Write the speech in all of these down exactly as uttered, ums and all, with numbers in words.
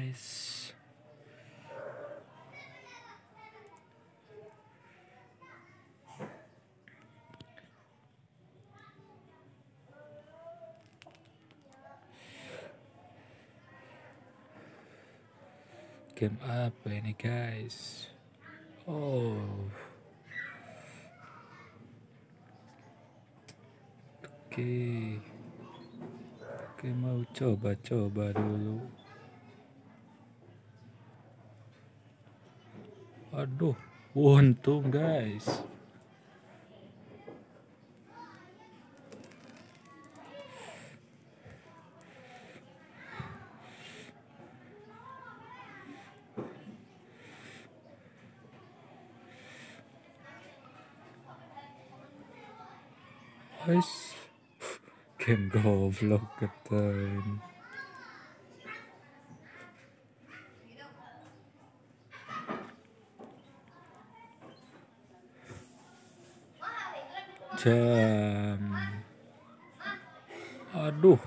guys. Game apa ini guys? Oh, oke, oke mau coba-coba dulu. Aduh, untung guys. Guys, game goblok ketan. Jam. Aduh.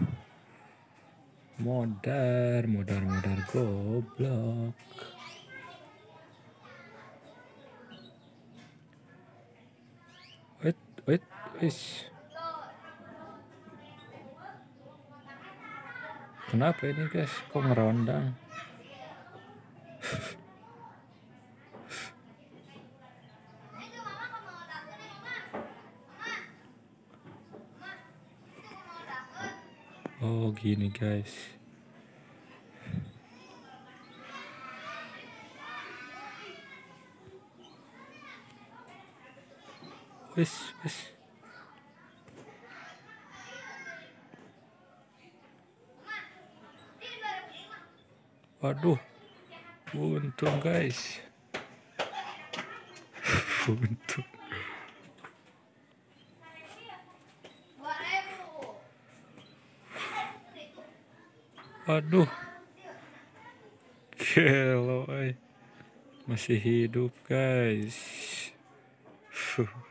Modar, modar, modar goblok. Wait, wait, wait. Kenapa ini guys? Kok ngerondang? Oh gini guys. Wis, wis. Waduh, untung guys. Untung. Aduh, gelo, eh. Masih hidup guys. Fuh.